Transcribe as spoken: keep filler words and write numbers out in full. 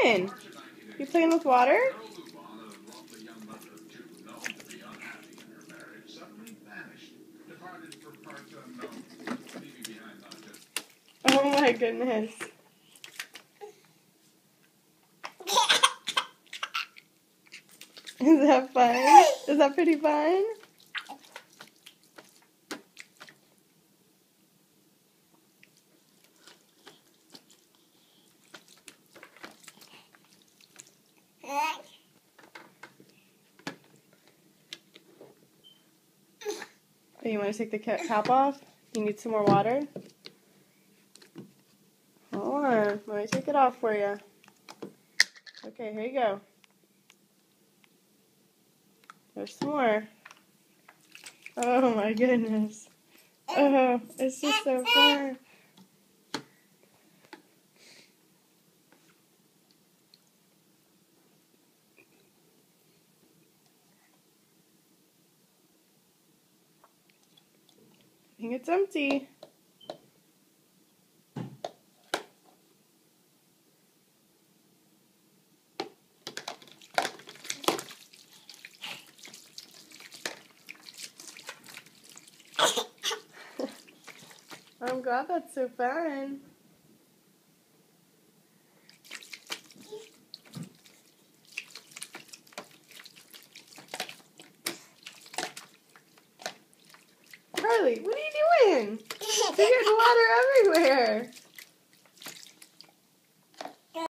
doing? You playing with water? Oh my goodness. Is that fun? Is that pretty fun? Oh, you want to take the cap off? You need some more water? Hold on. Let me take it off for you. Okay, here you go. There's some more. Oh my goodness. Oh, it's just so fun. I think it's empty. I'm glad that's so fun. Carly, what are you doing? You're getting water everywhere.